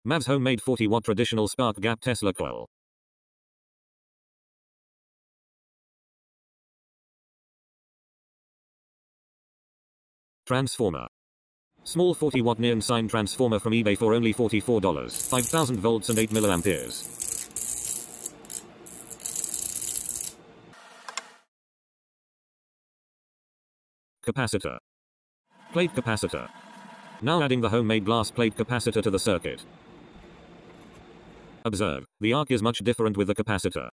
Mav's homemade 40-watt traditional spark gap Tesla coil. Transformer. Small 40-watt neon sign transformer from eBay for only $44. 5,000 volts and 8 milliamperes. Capacitor. Plate capacitor. Now adding the homemade glass plate capacitor to the circuit. Observe, the arc is much different with the capacitor.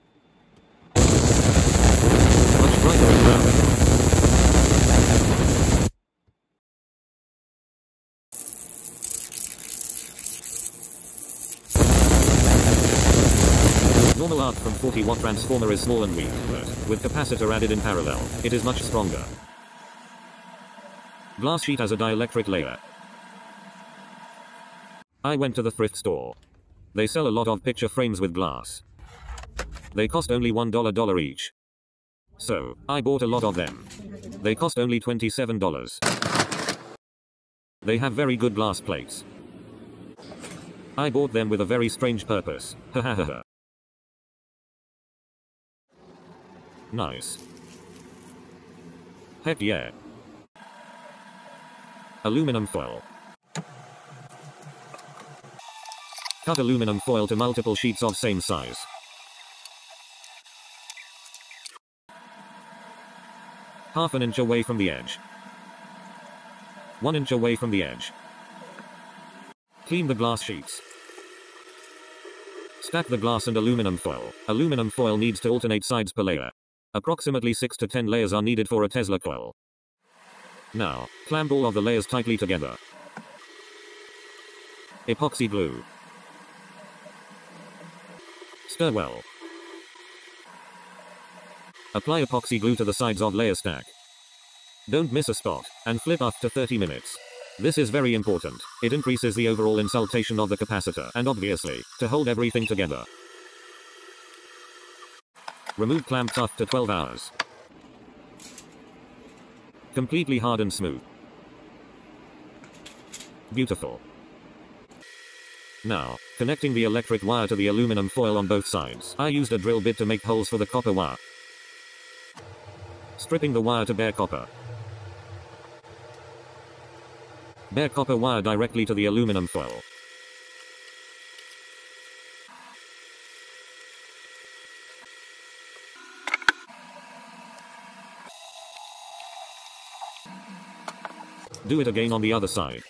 Much brighter and louder. Normal arc from 40-watt transformer is small and weak, but with capacitor added in parallel, it is much stronger. Glass sheet as a dielectric layer. I went to the thrift store. They sell a lot of picture frames with glass. They cost only $1 each. So, I bought a lot of them. They cost only $27. They have very good glass plates. I bought them with a very strange purpose. Hahaha. Nice. Heck yeah. Aluminum foil. Cut aluminum foil to multiple sheets of same size. Half an inch away from the edge. 1 inch away from the edge. Clean the glass sheets. Stack the glass and aluminum foil. Aluminum foil needs to alternate sides per layer. Approximately 6 to 10 layers are needed for a Tesla coil. Now, clamp all of the layers tightly together. Epoxy glue. Stir well. Apply epoxy glue to the sides of layer stack. Don't miss a spot, and flip after 30 minutes. This is very important. It increases the overall insulation of the capacitor, and obviously, to hold everything together. Remove clamps after 12 hours. Completely hard and smooth. Beautiful. Now, connecting the electric wire to the aluminum foil on both sides. I used a drill bit to make holes for the copper wire. Stripping the wire to bare copper. Bare copper wire directly to the aluminum foil. Do it again on the other side.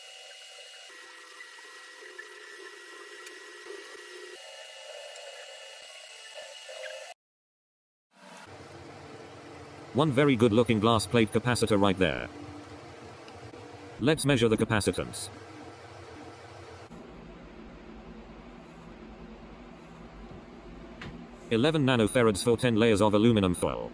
One very good looking glass plate capacitor right there. Let's measure the capacitance. (11 nanofarads for 10 layers of aluminum foil.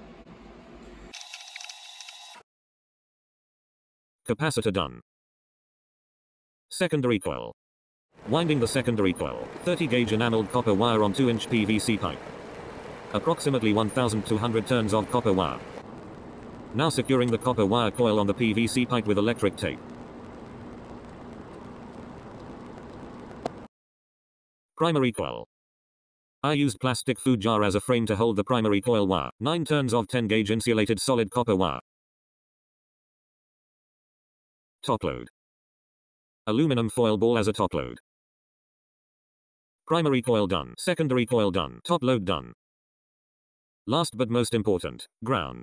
Capacitor done. Secondary coil. Winding the secondary coil. 30 gauge enameled copper wire on 2-inch PVC pipe. Approximately 1,200 turns of copper wire. Now securing the copper wire coil on the PVC pipe with electric tape. Primary coil. I used plastic food jar as a frame to hold the primary coil wire. 9 turns of 10 gauge insulated solid copper wire. Top load. Aluminum foil ball as a top load. Primary coil done. Secondary coil done. Top load done. Last but most important, ground.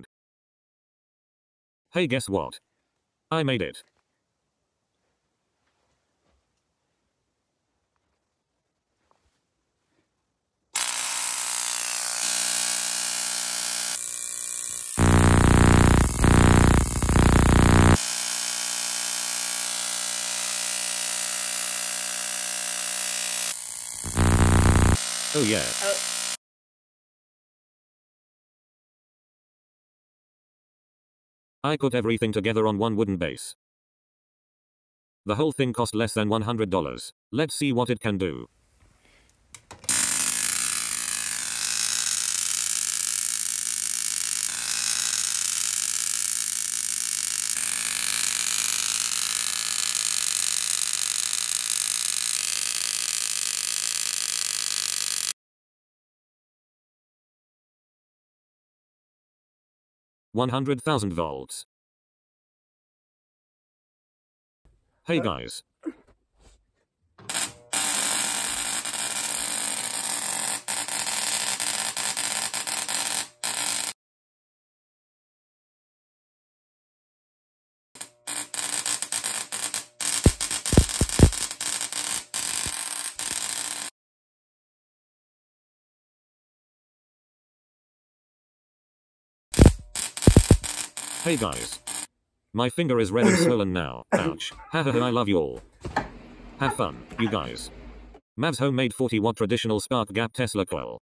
Hey, guess what? I made it. Oh yeah. I put everything together on one wooden base. The whole thing cost less than $100. Let's see what it can do. 100,000 volts. Hey guys. Hey guys. My finger is red and swollen now. Ouch. Hahaha, I love you all. Have fun, you guys. Mav's homemade 40-watt traditional spark gap Tesla coil.